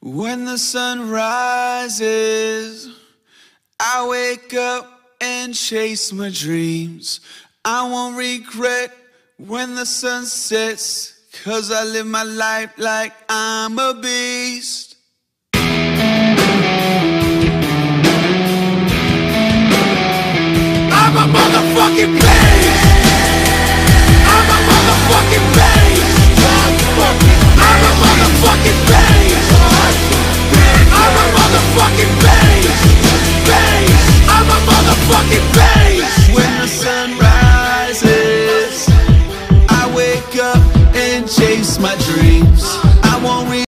When the sun rises, I wake up and chase my dreams. I won't regret when the sun sets, 'cause I live my life like I'm a beast. I'm a motherfucking beast. I'm a motherfucking beast. I'm a motherfucking beast.